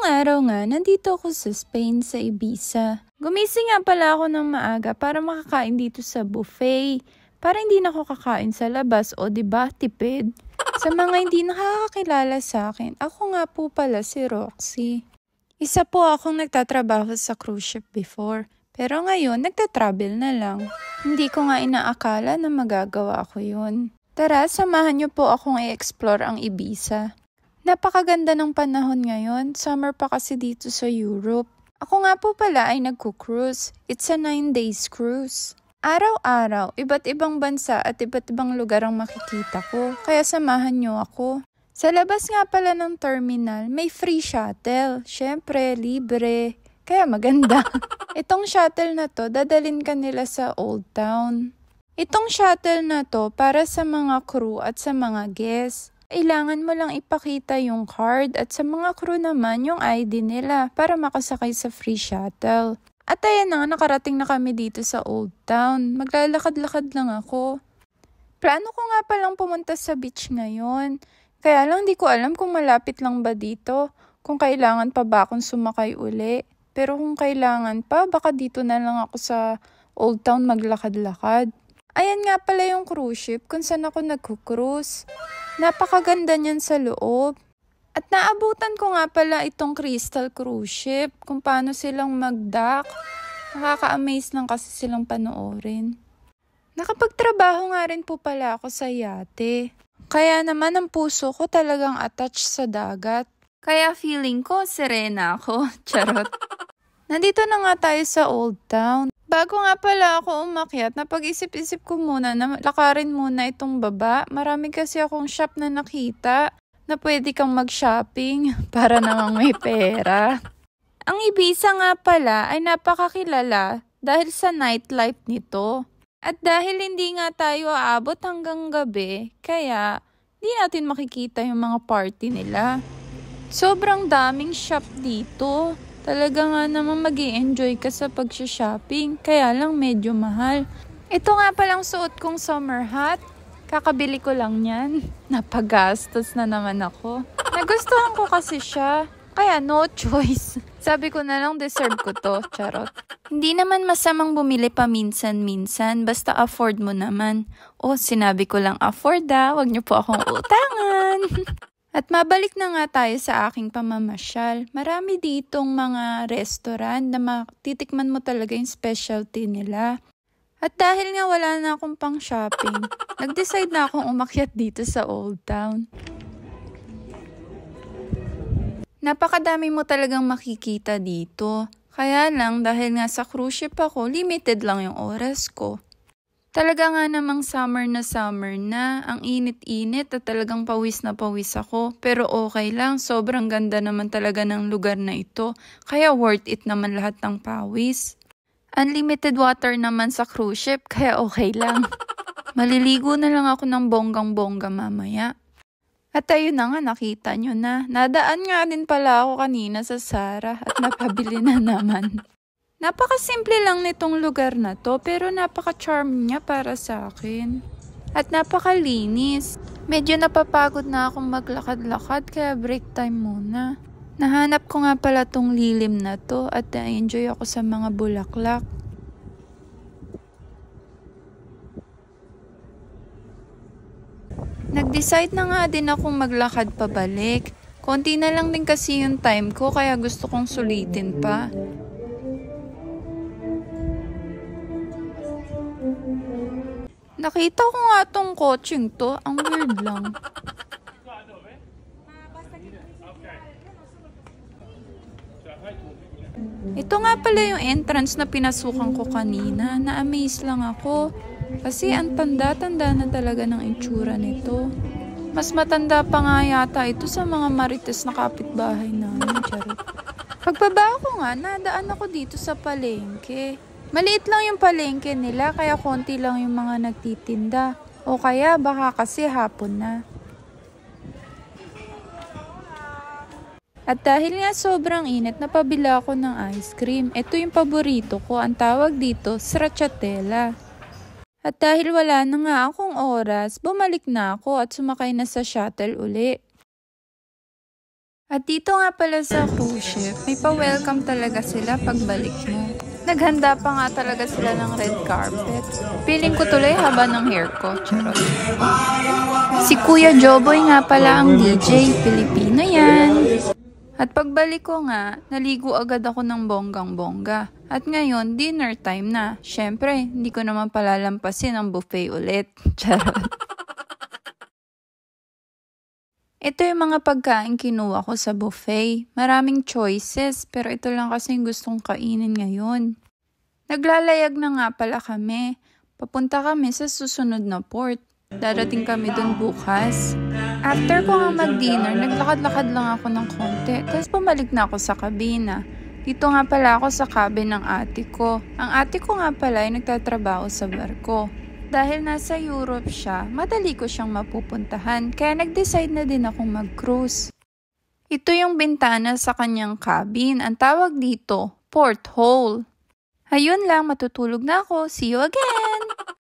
araw nga, nandito ako sa Spain, sa Ibiza. Gumising nga pala ako ng maaga para makakain dito sa buffet. Para hindi na ako kakain sa labas o diba, tipid. Sa mga hindi nakakakilala sa akin, ako nga po pala si Roxy. Isa po akong nagtatrabaho sa cruise ship before. Pero ngayon, nagtatravel na lang. Hindi ko nga inaakala na magagawa ko yun. Tara, samahan niyo po akong i-explore ang Ibiza. Napakaganda ng panahon ngayon. Summer pa kasi dito sa Europe. Ako nga po pala ay nagko-cruise. It's a 9 days cruise. Araw-araw, iba't ibang bansa at iba't ibang lugar ang makikita ko. Kaya samahan niyo ako. Sa labas nga pala ng terminal, may free shuttle. Syempre, libre. Kaya maganda. Itong shuttle na to, dadalhin ka nila sa Old Town. Itong shuttle na to para sa mga crew at sa mga guests. Kailangan mo lang ipakita yung card at sa mga crew naman yung ID nila para makasakay sa free shuttle. At ayan na, nakarating na kami dito sa Old Town. Maglalakad-lakad lang ako. Plano ko nga palang pumunta sa beach ngayon. Kaya lang di ko alam kung malapit lang ba dito. Kung kailangan pa ba akong sumakay uli. Pero kung kailangan pa, baka dito na lang ako sa Old Town maglakad-lakad. Ayan nga pala yung cruise ship kung saan ako nagko-cruise. Napakaganda niyan sa loob. At naabutan ko nga pala itong Crystal Cruise Ship kung paano silang mag-dock. Nakaka-amaze lang kasi silang panoorin. Nakapagtrabaho nga rin po pala ako sa yate. Kaya naman ang puso ko talagang attached sa dagat. Kaya feeling ko serena ako. Charot. Nandito na nga tayo sa Old Town. Bago nga pala ako umakyat, napag-isip-isip ko muna na lakarin muna itong baba. Marami kasi akong shop na nakita na pwede kang mag-shopping para namang may pera. Ang Ibiza nga pala ay napakakilala dahil sa nightlife nito. At dahil hindi nga tayo aabot hanggang gabi, kaya di natin makikita yung mga party nila. Sobrang daming shop dito. Talaga nga naman mag-i-enjoy ka sa pag-shopping, kaya lang medyo mahal. Ito nga palang suot kong summer hat. Kakabili ko lang yan. Napagastos na naman ako. Nagustuhan ko kasi siya, kaya no choice. Sabi ko na lang deserve ko to, charot. Hindi naman masamang bumili pa minsan-minsan, basta afford mo naman. Oh, sinabi ko lang afford wag niyo po akong utangan. At mabalik na nga tayo sa aking pamamasyal. Marami ditong mga restaurant na matitikman mo talaga yung specialty nila. At dahil nga wala na akong pang shopping, nag-decide na akong umakyat dito sa Old Town. Napakadami mo talagang makikita dito. Kaya lang dahil nga sa cruise ship ako, limited lang yung oras ko. Talaga nga namang summer na, ang init-init at talagang pawis na pawis ako. Pero okay lang, sobrang ganda naman talaga ng lugar na ito. Kaya worth it naman lahat ng pawis. Unlimited water naman sa cruise ship, kaya okay lang. Maliligo na lang ako ng bonggang-bongga mamaya. At ayun na nga, nakita nyo na. Nadaan nga din pala ako kanina sa Zara at napabili na naman. Napakasimple lang nitong lugar na to pero napaka-charm niya para sa akin. At napakalinis. Medyo napapagod na akong maglakad-lakad kaya break time muna. Nahanap ko nga pala tong lilim na to at na-enjoy ako sa mga bulaklak. Nag-decide na nga din akong maglakad pabalik. Konti na lang din kasi yung time ko kaya gusto kong sulitin pa. Nakita ko nga tong coaching to. Ang weird lang. Ito nga pala yung entrance na pinasukan ko kanina. Na-amaze lang ako. Kasi ang tanda-tanda na talaga ng itsura nito. Mas matanda pa nga yata ito sa mga marites na kapitbahay namin. Charot. Pagbaba ko nga, nadaan ako dito sa palengke. Maliit lang yung palengke nila, kaya konti lang yung mga nagtitinda. O kaya baka kasi hapon na. At dahil nga sobrang init, napabila ako ng ice cream. Ito yung paborito ko, ang tawag dito, stracciatella. At dahil wala na nga akong oras, bumalik na ako at sumakay na sa shuttle uli. At dito nga pala sa cruise ship, may pa-welcome talaga sila pagbalik mo. Naghanda pa nga talaga sila ng red carpet. Feeling ko tuloy haba ng hair ko. Charot. Si Kuya Joboy nga pala ang DJ. Pilipino yan. At pagbalik ko nga, naligo agad ako ng bonggang-bongga. At ngayon, dinner time na. Syempre, hindi ko naman palalampasin ang buffet ulit. Charot. Ito yung mga pagkain kinuha ko sa buffet. Maraming choices, pero ito lang kasi yung gustong kainin ngayon. Naglalayag na nga pala kami. Papunta kami sa susunod na port. Darating kami dun bukas. After ko nga mag-dinner, naglakad-lakad lang ako ng konti. Tapos bumalik na ako sa kabina. Dito nga pala ako sa cabin ng ate ko. Ang ate ko nga pala ay nagtatrabaho sa barko. Dahil nasa Europe siya, madali ko siyang mapupuntahan. Kaya nag-decide na din akong mag-cruise. Ito yung bintana sa kanyang cabin. Ang tawag dito, porthole. Ayun lang, matutulog na ako. See you again!